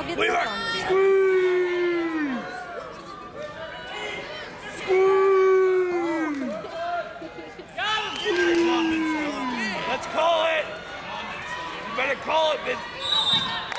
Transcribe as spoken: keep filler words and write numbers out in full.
I'll get Weaver. this on video. Let's call it. You better call it, Vince.